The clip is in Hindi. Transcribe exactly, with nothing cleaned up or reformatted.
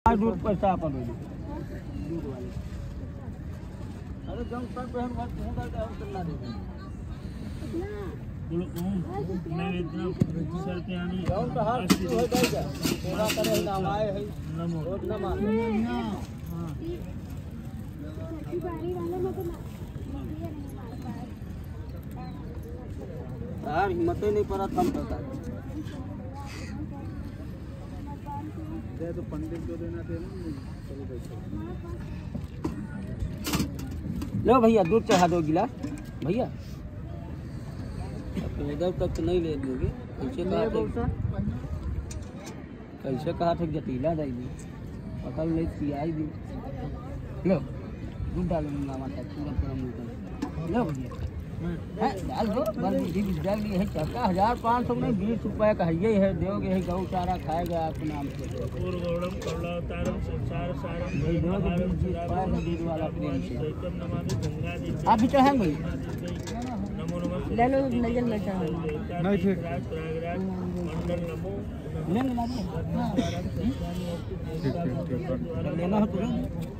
दूध पैसा आप दूध वाले अरे जंग तक बहन बात होगा तो हम चलना देंगे मैं इतना सर पे आनी गांव का हाल हो जाएगा पूरा करे ना आए है नमो नमो हां बारी वाले में तो यार हिम्मत ही नहीं पड़ा कम करता दे तो पंडित को देना थे ना चलो पैसा लो भैया दूध चढ़ा दो गिलास भैया इधर तक तो नहीं ले दोगे कैसे कहा कैसे कहा था जटीला जाएगी पकड़ ले पियाई दी लो दूध डालूंगा माता पूरा पूरा मुँह लो भैया डाल दो बर्फी डाल दी है चक्का हजार पाँच सौ में बीस रुपये का है है दोगे है गौ चारा खाएगा आपके नाम से दूध वाला प्रेम से आप भी चाहेंगे ले लो नजर में नहीं ठीक लेना हो तो